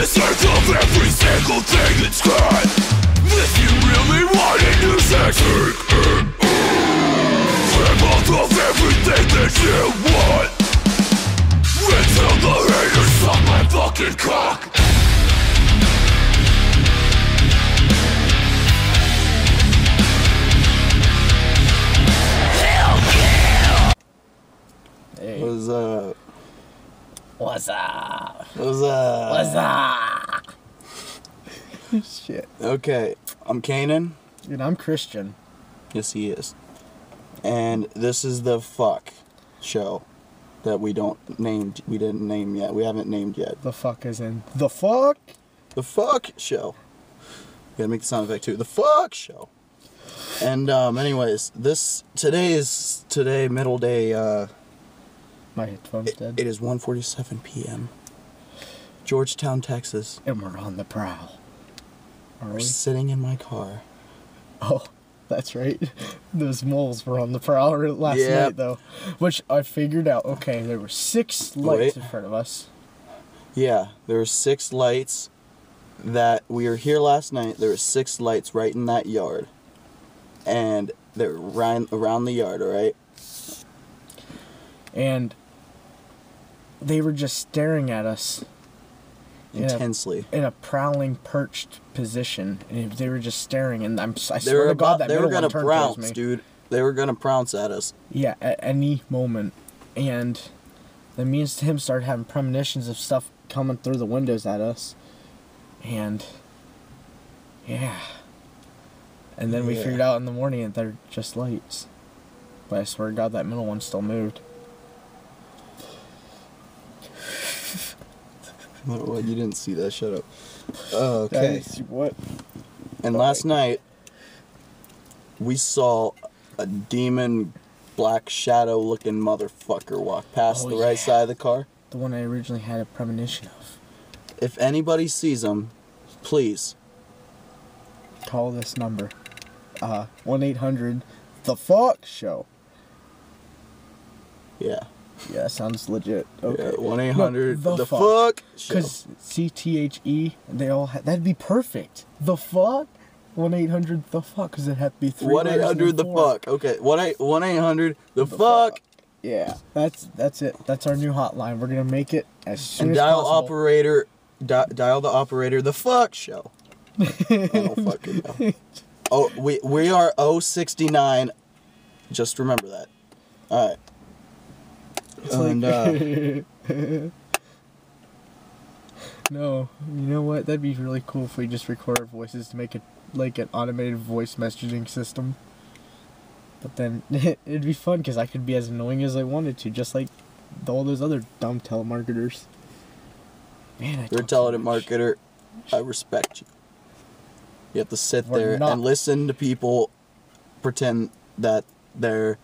the search of every single thing that's good. If you really want a new succeed, grab hold of everything that you want until the haters suck my fucking cock. Hey. What's up? What's up? What's up? What's up? Shit. Okay, I'm Kanan. And I'm Christian. Yes, he is. And this is the fuck show that we didn't name yet. We haven't named yet. The fuck is in the fuck? The fuck show. Gotta make the sound effect too. The fuck show. And anyways, today middle day. My headphones dead. It is 1:47 p.m. Georgetown, Texas. And we're on the prowl. Are We're we? sitting in my car. Oh, that's right. Those moles were on the prowl last Yep. night, though. Which I figured out. Okay, there were 6 lights in front of us. Yeah, there were 6 lights that we were here last night. There were 6 lights right in that yard. And they're around the yard, alright? And they were just staring at us. Intensely. In a prowling, perched position. And they were just staring. And I They swear were to God, that they were middle one gonna turned towards pounce, me. dude. They were gonna pounce at us. Yeah, at any moment. And then me and him started having premonitions of stuff coming through the windows at us. And yeah. And then we Yeah. figured out in the morning that they're just lights. But I swear to God, that middle one still moved. Well, you didn't see that. Shut up. Okay. What? And last night, we saw a demon black shadow looking motherfucker walk past Oh, the right yeah. side of the car. The one I originally had a premonition of. If anybody sees him, please. Call this number. 1-800 The Fuck Show. Yeah. Yeah, sounds legit. Okay. Yeah, 1-800 No, the fuck show. Because CTHE, they all that'd be perfect. The fuck? 1-800 The Fuck, because it'd have to be 3 1-800 the fuck. Okay. 1-800 the fuck. Yeah, that's it. That's our new hotline. We're gonna make it as soon And as dial possible. dial the operator the fuck show. I don't fucking know. Oh, we are 069. Just remember that. All right. It's And no, you know what? That'd be really cool if we just record our voices to make it like an automated voice messaging system. But then it'd be fun because I could be as annoying as I wanted to, just like all those other dumb telemarketers. Man, you're a telemarketer. I respect you. You have to sit We're there not- and listen to people pretend that they're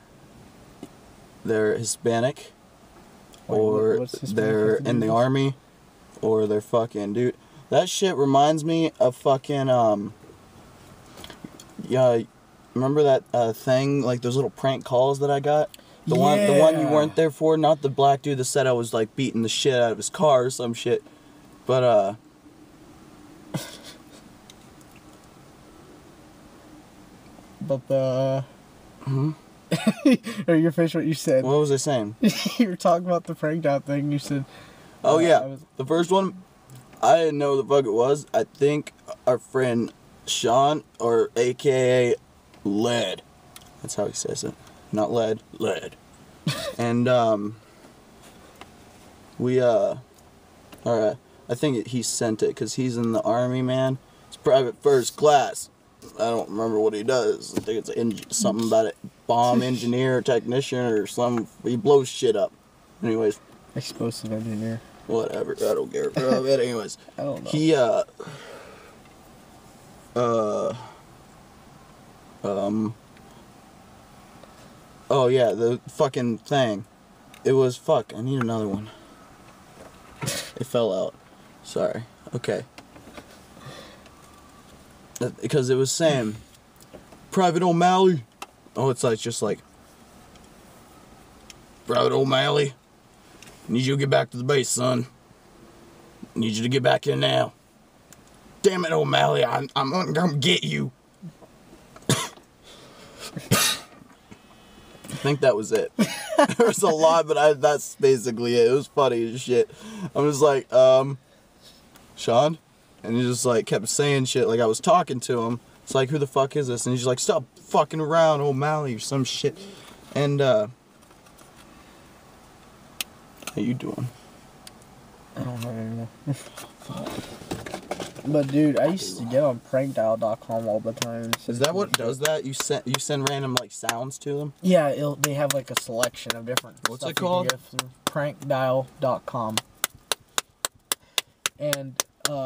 Hispanic, or what's Hispanic they're have to do in with the this? army, or they're fucking dude. That shit reminds me of fucking yeah. Remember that thing, like those little prank calls that I got? The one you Yeah. weren't there for, not the black dude that said I was like beating the shit out of his car or some shit. But But the hmm? or your face, what you said. What was I saying? You were talking about the pranked out thing. You said, Oh I yeah, was- the first one, I didn't know the fuck it was. I think our friend Sean, or AKA Lead, that's how he says it, not lead, lead. And I think he sent it because he's in the army, man. It's private first class. I don't remember what he does. I think it's something about it, bomb engineer or technician or something. He blows shit up. Anyways. explosive engineer. Whatever, I don't care. But anyways, I don't know. he oh yeah, the fucking thing. It was fuck. I need another one. It fell out. Sorry. Okay. Because it was saying, Private O'Malley. Oh, it's like just like, Private O'Malley. Need you to get back to the base, son. Need you to get back in now. Damn it, O'Malley, I'm gonna come get you. I think that was it. There was a lot, but that's basically it. It was funny as shit. I was like, Sean? And he just like kept saying shit like I was talking to him. It's like, who the fuck is this? And he's like, stop fucking around, O'Malley, or some shit. And, how you doing? I don't know anymore. But dude, I used to get on prankdial.com all the time. Is that what does that? You send random like sounds to them? Yeah, they have like a selection of different What's stuff it called? you can get through prankdial.com. And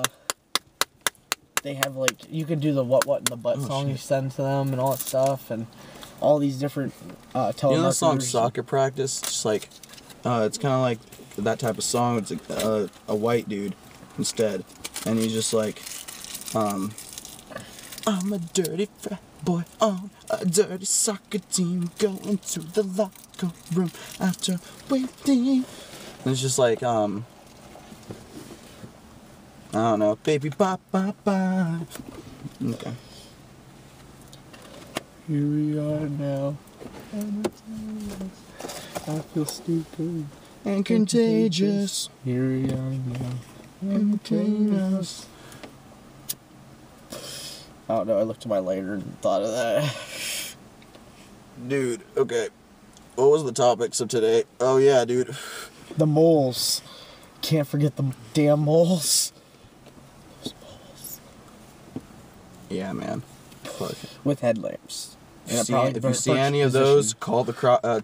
they have like, you can do the what in the butt song you send to them and all that stuff, and all these different telemarketers. You know the song Soccer Practice? Just like it's kind of like that type of song. It's a white dude instead, and he's just like, I'm a dirty frat boy on a dirty soccer team, going to the locker room after waiting. And it's just like, I don't know, baby, bye, bye, bye. Okay. Here we are now. I feel stupid And contagious. Here we are now. Entertain us. I don't know, I looked at my lighter and thought of that. Dude, okay. What was the topics of today? Oh yeah, dude. The moles. Can't forget the damn moles. Yeah, man. Fuck. With headlamps. If you see any of those, call the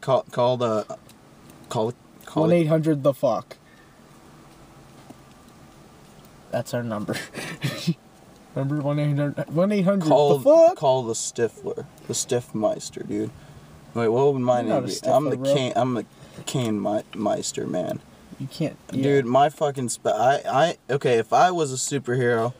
1-800 the fuck. That's our number. Remember 1-800 the fuck? Call the Stifler, the Stiffmeister, dude. Wait, what would my You're not name a be? Stifler, I'm the Cane Meister, man. You can't. Yeah. Dude, my fucking okay, if I was a superhero,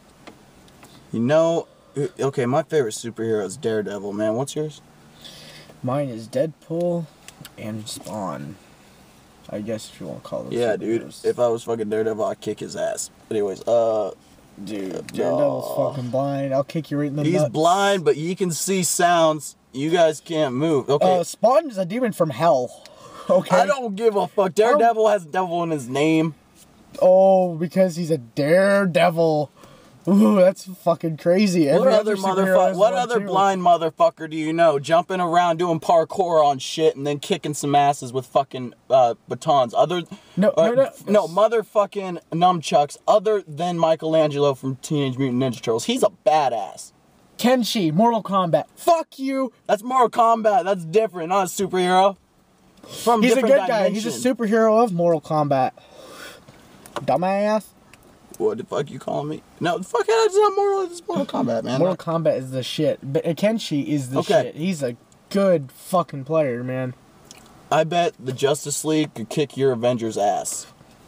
you know, okay, my favorite superhero is Daredevil, man. What's yours? Mine is Deadpool and Spawn. I guess if you want to call them. Yeah, dude. superheroes. If I was fucking Daredevil, I'd kick his ass. Anyways, Dude, Daredevil's fucking blind. I'll kick you right in the he's nuts. blind, but he can see sounds. You guys can't move. Okay. Spawn is a demon from hell. Okay. I don't give a fuck. Daredevil has devil in his name. Oh, because he's a daredevil. Ooh, that's fucking crazy. What Every other superhero has one other too. blind motherfucker do you know? Jumping around doing parkour on shit and then kicking some asses with fucking batons. No, motherfucking nunchucks. Other than Michelangelo from Teenage Mutant Ninja Turtles, he's a badass. Kenshi, Mortal Kombat. Fuck you. That's Mortal Kombat. That's different. Not a superhero. From He's a different good guy. He's a dimension. superhero of Mortal Kombat. Dumbass. What the fuck you calling me? No, the fuck it's not Mortal Kombat, man. Mortal Kombat is the shit. But Kenshi is the shit. He's a good fucking player, man. I bet the Justice League could kick your Avengers ass.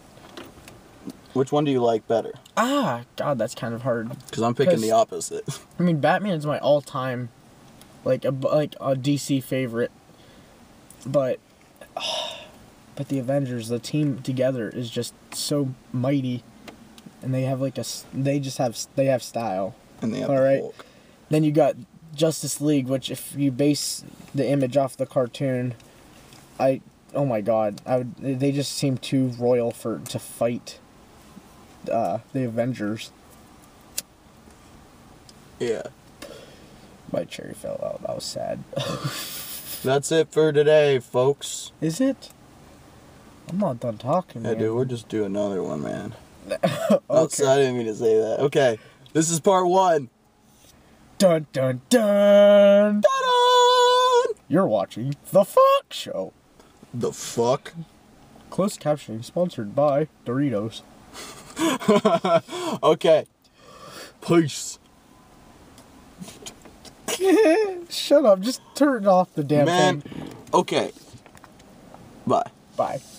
Which one do you like better? God, that's kind of hard. Because I'm picking the opposite. I mean, Batman's my all-time, like a DC favorite. But the Avengers, the team together is just so mighty, and they have they have style. And they have all the right. Hulk. Then you got Justice League, which if you base the image off the cartoon, oh my god, they just seem too royal to fight the Avengers. Yeah. My cherry fell out. That was sad. That's it for today, folks. Is it? I'm not done talking, Yeah, man. dude, we'll just do another one, man. Okay. Outside, I didn't mean to say that. Okay, this is part 1. Dun dun dun! Ta-da! You're watching The Fuck Show. The fuck? Closed captioning sponsored by Doritos. Okay. Peace. Shut up. Just turn off the damn Man, thing. okay. Bye. Bye.